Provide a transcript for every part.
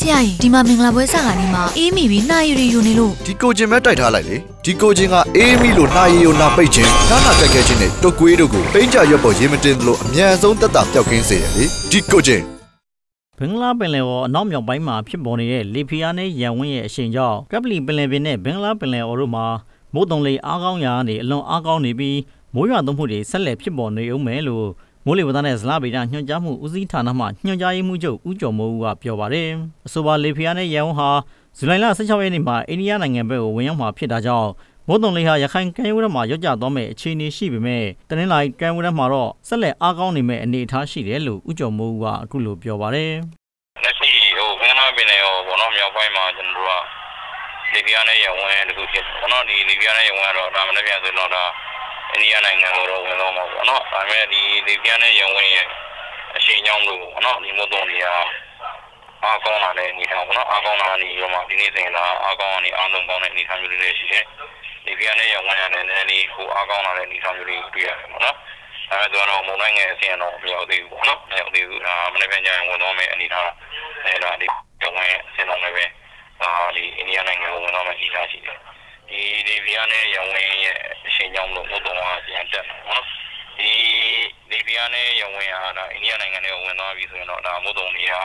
Siai, di ma mingla boy sa gani ma. Amy bi na yuri yuni lo. Di coaching met tight halai le. Di coaching a Amy lo na yo na pai chin. Na kek chin ne to kwe do ko. Painja yo bo yin matin lo အမြန်ဆုံးတက်တာပျောက်ကင်းစေတယ်လေ။ Di coaching ဘင်္ဂလားပင်လယ်အော်အနောက်မြောက်ပိုင်းမှာဖြစ်ပေါ်နေတဲ့လေဖိအားနဲ့ရန်ဝင်းရဲ့အရှိန်ကြောင့်ကပလီပင်လယ်ပြင်နဲ့ဘင်္ဂလားပင်လယ်အော်တို့မှာမိုးတုံလေအားကောင်းရာကနေအလွန်အားကောင်းနေပြီးမိုးရွာသွန်းမှုတွေဆက်လက်ဖြစ်ပေါ်နေဦးမယ်လို့မိုးလေဝသနဲ့ဇလဗေဒညွှန်ကြားမှုဦးစီးဌာနမှညွှန်ကြားရေးမှူးချုပ်ဦးကျော်မိုးဦးကပြောပါတယ်။အဆိုပါလေဖိအားနဲ့ရန်ဝင်းဟာဇူလိုင်လ16ရက်နေ့မှာအိန္ဒိယနိုင်ငံဘက်ကိုဝင်ရောက်မှာဖြစ်တာကြောင့်မိုးတုံလေဟာရခိုင်ကမ်းရိုးတန်းမှာရော့ကျသွားမယ့်အခြေအနေရှိပေမဲ့တနင်္လာရီကမ်းရိုးတန်းမှာတော့ဆက်လက်အားကောင်းနေမယ့်အနေအထားရှိတယ်လို့ဦးကျော်မိုးဦးကအခုလိုပြောပါတယ်။လက်ရှိဘင်္ဂလားပင်လယ်အော်ဘောနော်မြောက်ပိုင်းမှာကျွန်တော်တို့ကလေပြင်းနဲ့ရဝန်းတခုဖြစ်ဘောနော်ဒီလေပြင်းနဲ့ရဝန်းတော့ဒါမှလည်းပြန်ဆိုတော့ဒါအိန္ဒိယနိုင်ငံကိုတော့ဝင်တော့မှာပေါ့နော်ဒါပေမဲ့ဒီလေပြင်းနဲ့ရဝန်းရဲ့အရှိန်ကြောင့်လို့ဘောနော်ဒီမို့တုံးတွေကအားကောင်းလာတဲ့အနေအထားပေါ့နော်အားကောင်းလာနေရောမှဒီနေ့စဉ်လာအားကောင်းနေအားလုံးကောင်းတဲ့အနေအထားမျိုးတွေရှိတယ်လေပြင်းနဲ့ရဝန်းရတယ်လည်းဒီကိုအားကောင်းလာတဲ့အနေအထားမျိုးတွေတွေ့ရတယ်ပေါ့နော်အဲဒါတော့မုန်တိုင်းငယ်အဆင့်တော့မရောက်သေးဘူးပေါ့နော်မရောက်သေးဘူးမနေ့ပြန်ကြရင်ဝင်တော့မယ့်အနေအထားအဲဒါဒီကျောင်းရဲ့အဆင့်တော့လည်းပဲဒီအိန္ဒိယနိုင်ငံကိုဝင်တော့မယ့်အနေအထားရှိတယ်ဒီလေပြင်းနဲ့ရဝန်းရဲ့အရှိန်ကြောင့်လို့မို့တော့ပြန်တက်တယ်ပေါ့နော်ဒီလေပြင်းနဲ့ရဝန်းဟာဒါအိန္ဒိယနိုင်ငံကိုဝင်သွားပြီဆိုရင်တော့ဒါမို့တော့နေရာ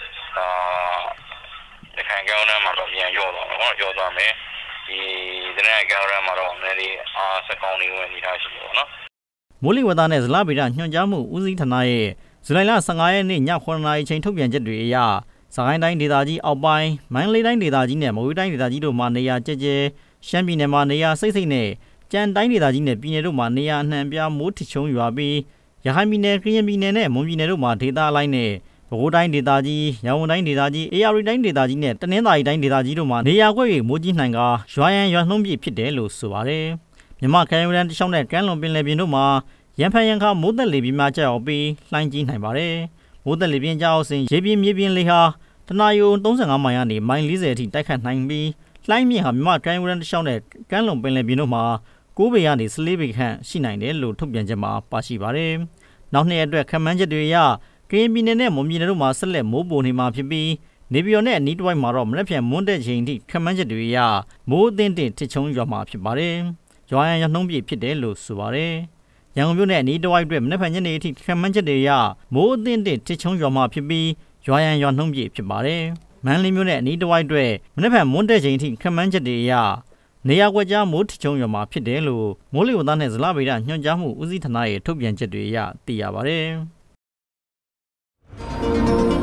ဒီခံကြောင်းထဲမှာတော့ပြန်ရော့သွားမှာပေါ့ရော့သွားမယ်ဒီတဲ့ကြောင်းထဲမှာတော့လည်းစကောင်းနေဝင်နေတာရှိတယ်ပေါ့နော်မိုးလေဝသနဲ့ဇလဗေဒညွှန်ကြားမှုဦးစီးဌာနရဲ့ဇူလိုင်လ15ရက်နေ့ည9:00 နာရီချိန်ထုတ်ပြန်ချက်တွေအရစကိုင်းတိုင်းဒေသကြီးအောက်ပိုင်းမန္တလေးတိုင်းဒေသကြီးနဲ့မကွေးတိုင်းဒေသကြီးတို့မှာနေရာကျကျရှမ်းပြည်နယ်မှာနေရာစိတ်စိတ်နဲ့ကြံတိုင်းဒေသကြီးနဲ့ပြည်နယ်တို့မှာနေရာအနှံ့ပြားမိုးထချုံရွာပြီးရခိုင်ပြည်နယ်ကရင်ပြည်နယ်နဲ့မွန်ပြည်နယ်တို့မှာဒေသအလိုက်နဲ့ပဲခူးတိုင်းဒေသကြီးရန်ကုန်တိုင်းဒေသကြီးအေရရီတိုင်းဒေသကြီးနဲ့တနင်္သာရီတိုင်းဒေသကြီးတို့မှာနေရာကွက်၍မိုးကြီးနှံကာရွာရန်ရွာနှုံးပြည့်ဖြစ်တယ်လို့ဆိုပါတယ်မြမကမ်းရိုးတန်းတစ်လျှောက်နဲ့ကမ်းလွန်ပင်လယ်ပြင်တို့မှာရန်ဖန်ရန်ခါမိုးသက်လေပြင်းများကျရောက်ပြီးလှိုင်းကြီးနိုင်ပါတယ်မိုးသက်လေပြင်းကျရောက်စဉ်ရေပြင်းမြေပြင်းလေဟာတနအယုံ35မိုင်ကနေမိုင်40အထိတိုက်ခတ်နိုင်ပြီးလှိုင်းမြင့်ဟာမြမကမ်းရိုးတန်းတစ်လျှောက်နဲ့ကမ်းလွန်ပင်လယ်ပြင်တို့မှာ9ပေကနေ14ပေခန့်ရှိနိုင်တယ်လို့ထုတ်ပြန်ချက်မှာပါရှိပါတယ်နောက်နှစ်အတွက်ခန့်မှန်းချက်တွေအရကရင်ပြည်နယ်နဲ့မွန်ပြည်နယ်တို့မှာဆက်လက်မိုးပိုနေမှာဖြစ်ပြီးနေပြည်တော်နဲ့အနီးတစ်ဝိုက်မှာတော့မနေ့ဖြန်မွန်းတဲ့ချိန်ထိခန့်မှန်းချက်တွေအရမိုးအသင့်ထစ်ချုံရွာမှာဖြစ်ပါတယ်ရွာရန်ရွာနှုံးပြည့်ဖြစ်တယ်လို့ဆိုပါတယ်ရန်ကုန်မြို့နယ်အနီးတစ်ဝိုက်အတွက်မနေ့ဖြန်ညနေအထိခန့်မှန်းချက်တွေအရမိုးအသင့်ထစ်ချုံရွာမှာဖြစ်ပြီးရွာရန်ရွာနှုံးပြည့်ဖြစ်ပါတယ်မန္တလေးမြို့နယ်အနီးတစ်ဝိုက်အတွက်မနေ့ဖြန်မွန်းတဲ့ချိန်ထိခန့်မှန်းချက်တွေအရနေရာကွက်ကြားမိုးထချုံရွာမှာဖြစ်တယ်လို့မိုးလေဝသနဲ့ဇလဗေဒညွှန်ကြားမှုဦးစီးဌာနရဲ့ထုတ်ပြန်ချက်တွေအရသိရပါတယ်